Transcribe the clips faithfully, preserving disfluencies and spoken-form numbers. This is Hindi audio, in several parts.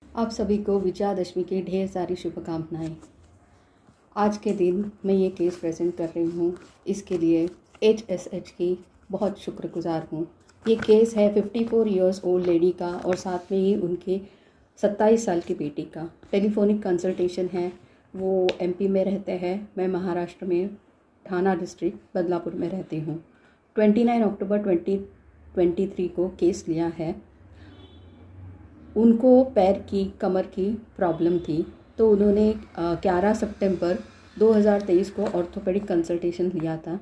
आप सभी को विजयादशमी की ढेर सारी शुभकामनाएं। आज के दिन मैं ये केस प्रेजेंट कर रही हूँ, इसके लिए एच एस एच की बहुत शुक्रगुजार हूँ। ये केस है चौवन इयर्स ओल्ड लेडी का और साथ में ही उनके सत्ताईस साल की बेटी का। टेलीफोनिक कंसल्टेशन है। वो एमपी में रहते हैं, मैं महाराष्ट्र में ठाना डिस्ट्रिक्ट बदलापुर में रहती हूँ। उनतीस अक्टूबर दो हज़ार तेईस को केस लिया है। उनको पैर की कमर की प्रॉब्लम थी, तो उन्होंने ग्यारह सितंबर दो हज़ार तेईस को ऑर्थोपेडिक कंसल्टेशन लिया था।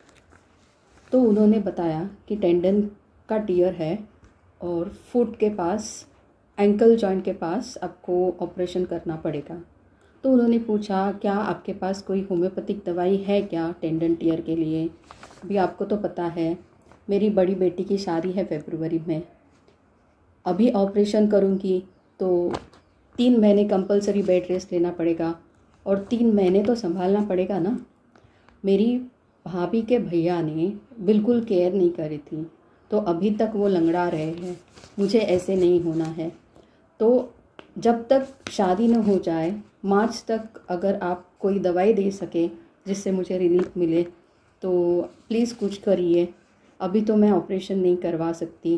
तो उन्होंने बताया कि टेंडन का टियर है और फुट के पास, एंकल जॉइंट के पास आपको ऑपरेशन करना पड़ेगा। तो उन्होंने पूछा, क्या आपके पास कोई होम्योपैथिक दवाई है क्या टेंडन टियर के लिए? अभी आपको तो पता है मेरी बड़ी बेटी की शादी है फरवरी में। अभी ऑपरेशन करूँगी तो तीन महीने कंपलसरी बेड रेस्ट लेना पड़ेगा और तीन महीने तो संभालना पड़ेगा ना। मेरी भाभी के भैया ने बिल्कुल केयर नहीं करी थी, तो अभी तक वो लंगड़ा रहे हैं। मुझे ऐसे नहीं होना है। तो जब तक शादी न हो जाए, मार्च तक अगर आप कोई दवाई दे सके जिससे मुझे रिलीफ मिले तो प्लीज़ कुछ करिए। अभी तो मैं ऑपरेशन नहीं करवा सकती।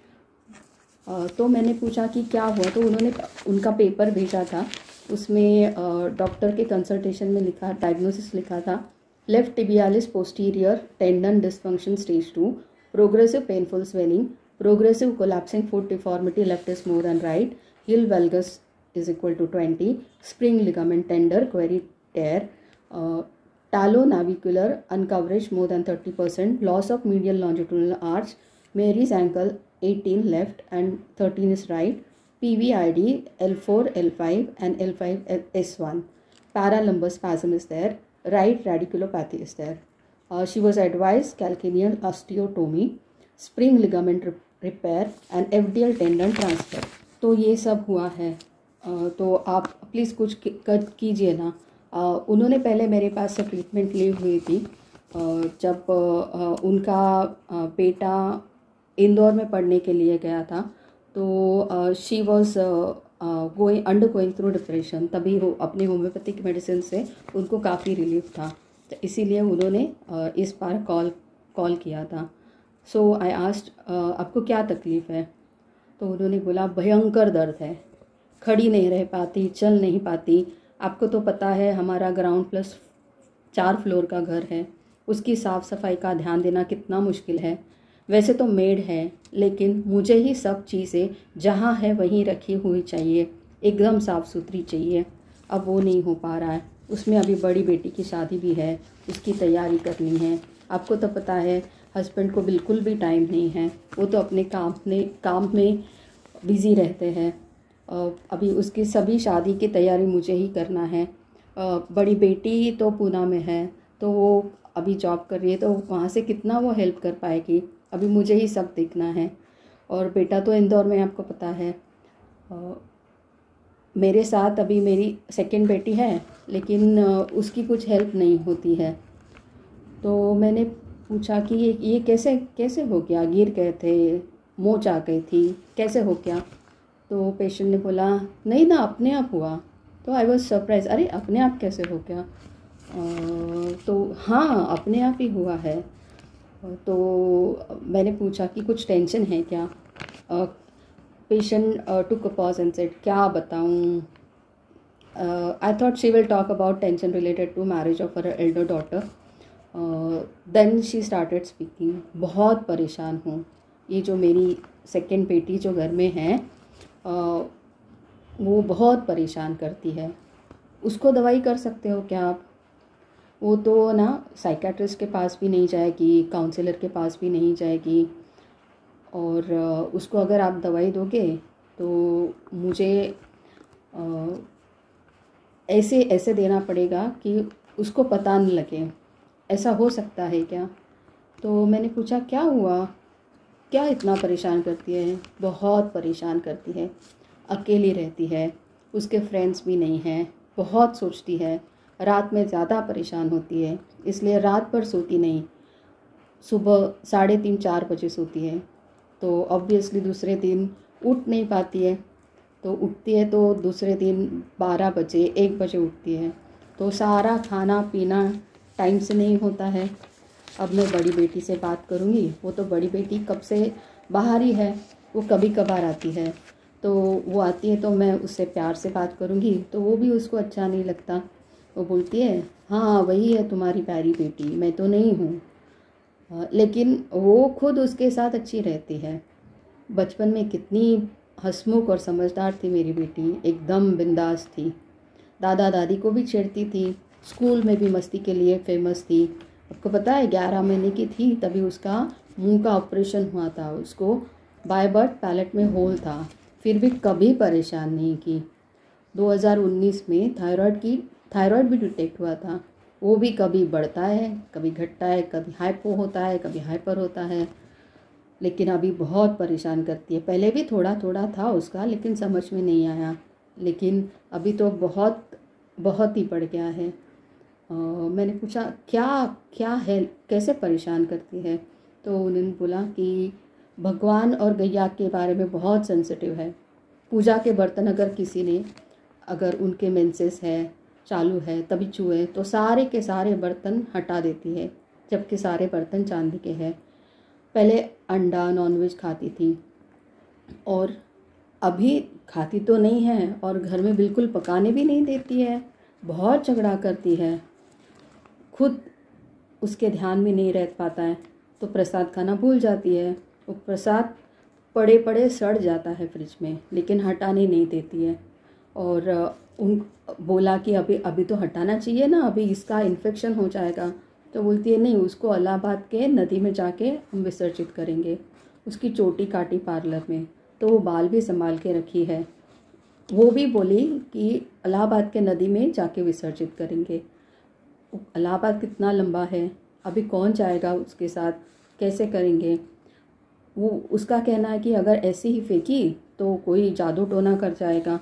तो मैंने पूछा कि क्या हुआ, तो उन्होंने उनका पेपर भेजा था। उसमें डॉक्टर के कंसल्टेशन में लिखा, डायग्नोसिस लिखा था, left tibialis posterior tendon dysfunction stage two, progressive painful swelling, progressive collapsing foot deformity, left is more than right, heel valgus is equal to twenty, spring ligament tender, query tear, uh, talonavicular uncoverage more than thirty percent, loss of medial longitudinal arch, Mary's ankle eighteen left and thirteen is right, P V I D L four, L five and L five S one, paralumbar spasm is there, right radiculopathy is there. Uh, she was advised calcaneal osteotomy, spring ligament repair and F D L tendon transfer. तो ये सब हुआ है। तो आप प्लीज़ कुछ कीजिए ना। उन्होंने पहले मेरे पास से ट्रीटमेंट ली हुई थी जब उनका बेटा इंदौर में पढ़ने के लिए गया था। तो she was going under going through depression, तभी वो अपनी होम्योपैथिक मेडिसिन से उनको काफ़ी रिलीफ था। तो इसीलिए उन्होंने इस बार कॉल कॉल किया था। सो आई आस्क्ड, आपको क्या तकलीफ़ है? तो उन्होंने बोला, भयंकर दर्द है, खड़ी नहीं रह पाती, चल नहीं पाती। आपको तो पता है हमारा ग्राउंड प्लस चार फ्लोर का घर है, उसकी साफ़ सफाई का ध्यान देना कितना मुश्किल है। वैसे तो मेड है, लेकिन मुझे ही सब चीज़ें जहाँ है वहीं रखी हुई चाहिए, एकदम साफ़ सुथरी चाहिए। अब वो नहीं हो पा रहा है। उसमें अभी बड़ी बेटी की शादी भी है, उसकी तैयारी करनी है। आपको तो पता है हस्बैंड को बिल्कुल भी टाइम नहीं है, वो तो अपने काम में काम में बिज़ी रहते हैं। अभी उसकी सभी शादी की तैयारी मुझे ही करना है। बड़ी बेटी तो पूना में है, तो वो अभी जॉब कर रही है, तो वहाँ से कितना वो हेल्प कर पाएगी। अभी मुझे ही सब देखना है। और बेटा तो इंदौर में, आपको पता है। मेरे साथ अभी मेरी सेकंड बेटी है, लेकिन उसकी कुछ हेल्प नहीं होती है। तो मैंने पूछा कि ये ये कैसे कैसे हो गया? गिर गए थे, मोच आ गई थी, कैसे हो गया? तो पेशेंट ने बोला, नहीं ना, अपने आप हुआ। तो आई वॉज सरप्राइज, अरे अपने आप कैसे हो गया? आ, तो हाँ, अपने आप ही हुआ है। तो मैंने पूछा कि कुछ टेंशन है क्या? Patient took a pause and said, क्या बताऊँ? I thought she will talk about tension related to marriage of her elder daughter. Then she started speaking. बहुत परेशान हूँ। ये जो मेरी सेकंड बेटी जो घर में है, uh, वो बहुत परेशान करती है। उसको दवाई कर सकते हो क्या आप? वो तो ना साइकेट्रिस्ट के पास भी नहीं जाएगी, काउंसलर के पास भी नहीं जाएगी। और uh, उसको अगर आप दवाई दोगे तो मुझे uh, ऐसे ऐसे देना पड़ेगा कि उसको पता नहीं लगे। ऐसा हो सकता है क्या? तो मैंने पूछा, क्या हुआ, क्या इतना परेशान करती है? बहुत परेशान करती है, अकेली रहती है, उसके फ्रेंड्स भी नहीं हैं, बहुत सोचती है, रात में ज़्यादा परेशान होती है, इसलिए रात भर सोती नहीं, सुबह साढ़े तीन चार बजे सोती है। तो ऑब्वियसली दूसरे दिन उठ नहीं पाती है। तो उठती है तो दूसरे दिन बारह बजे एक बजे उठती है, तो सारा खाना पीना टाइम से नहीं होता है। अब मैं बड़ी बेटी से बात करूँगी, वो तो बड़ी बेटी कब से बाहर ही है, वो कभी कभार आती है, तो वो आती है तो मैं उससे प्यार से बात करूँगी तो वो भी उसको अच्छा नहीं लगता। वो बोलती है हाँ वही है तुम्हारी प्यारी बेटी, मैं तो नहीं हूँ। लेकिन वो खुद उसके साथ अच्छी रहती है। बचपन में कितनी हंसमुख और समझदार थी मेरी बेटी, एकदम बिंदास थी। दादा दादी को भी छेड़ती थी, स्कूल में भी मस्ती के लिए फेमस थी। आपको पता है ग्यारह महीने की थी तभी उसका मुंह का ऑपरेशन हुआ था, उसको बाय बर्थ पैलेट में होल था, फिर भी कभी परेशान नहीं की। दो हज़ार उन्नीस में थायराइड की थायराइड भी डिटेक्ट हुआ था, वो भी कभी बढ़ता है कभी घटता है, कभी हाइपो होता है कभी हाइपर होता है, लेकिन अभी बहुत परेशान करती है। पहले भी थोड़ा थोड़ा था उसका लेकिन समझ में नहीं आया, लेकिन अभी तो बहुत बहुत ही बढ़ गया है। आ, मैंने पूछा क्या क्या है, कैसे परेशान करती है, तो उन्होंने बोला कि भगवान और गैया के बारे में बहुत सेंसिटिव है। पूजा के बर्तन अगर किसी ने अगर उनके मेंसेस है चालू है तभी छुए तो सारे के सारे बर्तन हटा देती है, जबकि सारे बर्तन चांदी के हैं। पहले अंडा नॉनवेज खाती थी और अभी खाती तो नहीं है, और घर में बिल्कुल पकाने भी नहीं देती है, बहुत झगड़ा करती है, खुद उसके में में नहीं रह पाता है तो प्रसाद खाना भूल जाती है। वो प्रसाद पड़े पड़े सड़ जाता है फ्रिज में, लेकिन हटाने नहीं देती है। और उन बोला कि अभी अभी तो हटाना चाहिए ना, अभी इसका इन्फेक्शन हो जाएगा, तो बोलती है नहीं, उसको इलाहाबाद के नदी में जाके हम विसर्जित करेंगे। उसकी चोटी काटी पार्लर में, तो वो बाल भी संभाल के रखी है। वो भी बोली कि इलाहाबाद के नदी में जाके विसर्जित करेंगे। इलाहाबाद कितना लंबा है, अभी कौन जाएगा उसके साथ, कैसे करेंगे। वो उसका कहना है कि अगर ऐसे ही फेंकी तो कोई जादू टोना कर जाएगा।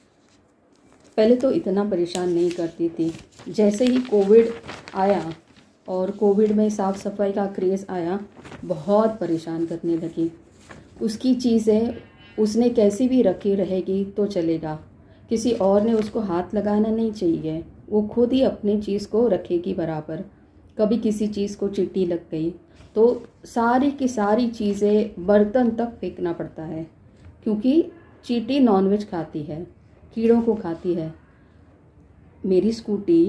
पहले तो इतना परेशान नहीं करती थी, जैसे ही कोविड आया और कोविड में साफ़ सफाई का क्रेज़ आया, बहुत परेशान करने लगी। उसकी चीज़ें उसने कैसी भी रखी रहेगी तो चलेगा, किसी और ने उसको हाथ लगाना नहीं चाहिए, वो खुद ही अपनी चीज़ को रखेगी बराबर। कभी किसी चीज़ को चींटी लग गई तो सारी की सारी चीज़ें बर्तन तक फेंकना पड़ता है, क्योंकि चींटी नॉनवेज खाती है, कीड़ों को खाती है। मेरी स्कूटी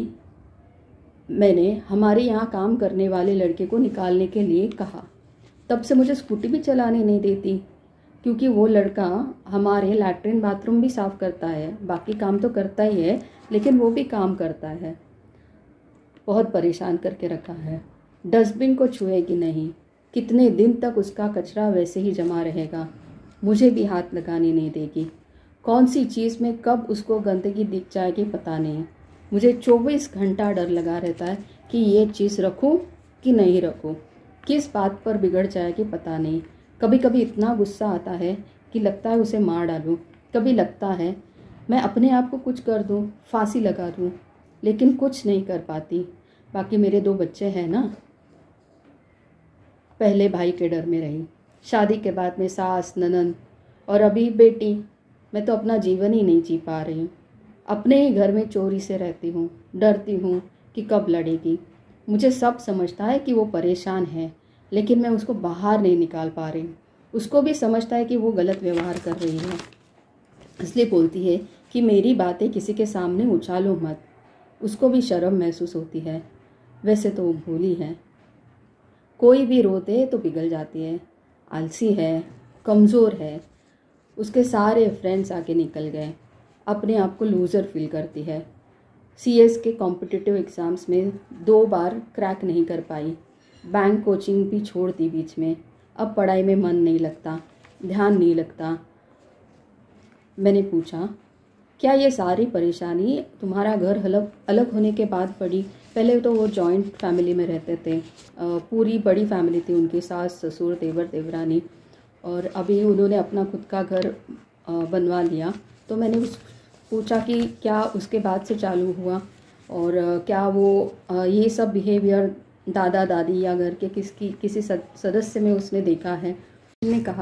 मैंने हमारे यहाँ काम करने वाले लड़के को निकालने के लिए कहा, तब से मुझे स्कूटी भी चलाने नहीं देती, क्योंकि वो लड़का हमारे लैट्रिन बाथरूम भी साफ़ करता है, बाकी काम तो करता ही है लेकिन वो भी काम करता है। बहुत परेशान करके रखा है। डस्टबिन को छुएगी नहीं, कितने दिन तक उसका कचरा वैसे ही जमा रहेगा, मुझे भी हाथ लगाने नहीं देगी। कौन सी चीज़ में कब उसको गंदगी दिख जाएगी पता नहीं। मुझे चौबीस घंटा डर लगा रहता है कि ये चीज़ रखूं कि नहीं रखूं, किस बात पर बिगड़ जाएगी पता नहीं। कभी कभी इतना गुस्सा आता है कि लगता है उसे मार डालूं, कभी लगता है मैं अपने आप को कुछ कर दूं, फांसी लगा दूं, लेकिन कुछ नहीं कर पाती। बाकी मेरे दो बच्चे हैं ना, पहले भाई के डर में रही, शादी के बाद में सास ननद और अभी बेटी। मैं तो अपना जीवन ही नहीं जी पा रही हूँ। अपने ही घर में चोरी से रहती हूँ, डरती हूँ कि कब लड़ेगी। मुझे सब समझता है कि वो परेशान है, लेकिन मैं उसको बाहर नहीं निकाल पा रही हूँ। उसको भी समझता है कि वो गलत व्यवहार कर रही है, इसलिए बोलती है कि मेरी बातें किसी के सामने उछालो मत। उसको भी शर्म महसूस होती है। वैसे तो वो भोली है, कोई भी रो दे तो पिघल जाती है, आलसी है, कमज़ोर है। उसके सारे फ्रेंड्स आके निकल गए, अपने आप को लूज़र फील करती है। सीएस के कॉम्पिटिटिव एग्ज़ाम्स में दो बार क्रैक नहीं कर पाई, बैंक कोचिंग भी छोड़ दी बीच में। अब पढ़ाई में मन नहीं लगता, ध्यान नहीं लगता। मैंने पूछा क्या ये सारी परेशानी तुम्हारा घर अलग अलग होने के बाद पड़ी? पहले तो वो जॉइंट फैमिली में रहते थे, पूरी बड़ी फैमिली थी उनकी, सास ससुर देवर देवरानी, और अभी उन्होंने अपना खुद का घर बनवा लिया। तो मैंने उस पूछा कि क्या उसके बाद से चालू हुआ, और क्या वो ये सब बिहेवियर दादा दादी या घर के किसकी किसी सदस्य में उसने देखा है। उन्होंने कहा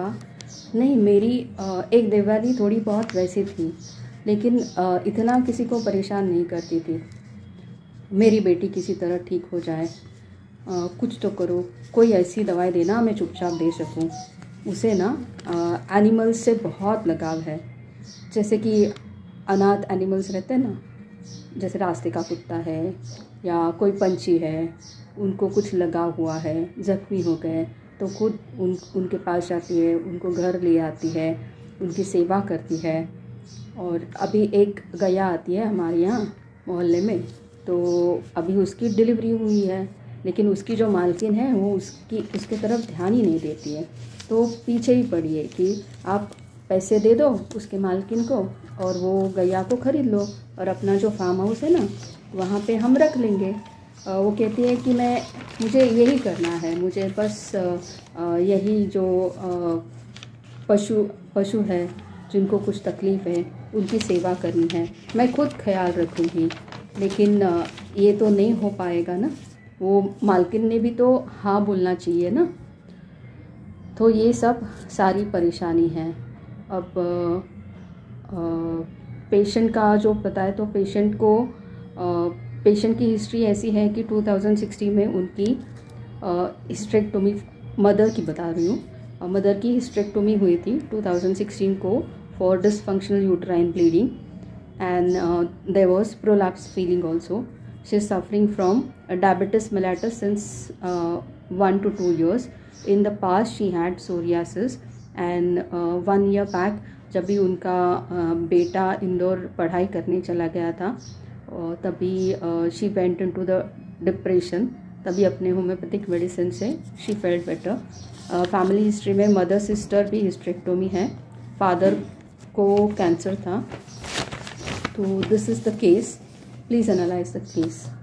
नहीं, मेरी एक देववाली थोड़ी बहुत वैसी थी, लेकिन इतना किसी को परेशान नहीं करती थी। मेरी बेटी किसी तरह ठीक हो जाए, कुछ तो करो, कोई ऐसी दवाई देना मैं चुपचाप दे सकूं। उसे ना एनिमल्स से बहुत लगाव है, जैसे कि अनाथ एनिमल्स रहते हैं ना, जैसे रास्ते का कुत्ता है या कोई पंछी है, उनको कुछ लगा हुआ है, ज़ख्मी हो गए तो खुद उन उनके पास जाती है, उनको घर ले आती है, उनकी सेवा करती है। और अभी एक गैया आती है हमारे यहाँ मोहल्ले में, तो अभी उसकी डिलीवरी हुई है, लेकिन उसकी जो मालकिन है वो उसकी उसके तरफ ध्यान ही नहीं देती है, तो पीछे ही पड़ी है कि आप पैसे दे दो उसके मालकिन को और वो गैया को ख़रीद लो और अपना जो फार्म हाउस है ना वहाँ पे हम रख लेंगे। वो कहती है कि मैं मुझे यही करना है, मुझे बस यही जो पशु पशु है जिनको कुछ तकलीफ़ है उनकी सेवा करनी है, मैं खुद ख्याल रखूँगी। लेकिन ये तो नहीं हो पाएगा ना, वो मालकिन ने भी तो हाँ बोलना चाहिए ना। तो ये सब सारी परेशानी है। अब पेशेंट का जो पता है, तो पेशेंट को पेशेंट की हिस्ट्री ऐसी है कि टू थाउज़ेंड सिक्सटीन में उनकी हिस्ट्रेक्टोमी, मदर की बता रही हूँ, मदर की हिस्ट्रेक्टोमी हुई थी टू थाउज़ेंड सिक्सटीन को for dysfunctional uterine bleeding and uh, there was prolapse feeling also. She is suffering from uh, diabetes mellitus since uh, one to two years. In the past she had psoriasis and uh, one year back जब भी उनका uh, बेटा इंदौर पढ़ाई करने चला गया था uh, तभी she went into the depression, तभी अपने होम्योपैथिक मेडिसिन से she felt better. Family history में मदर सिस्टर भी हिस्ट्रेक्टोमी है, फादर को कैंसर था। So this is the case. Please analyze the case.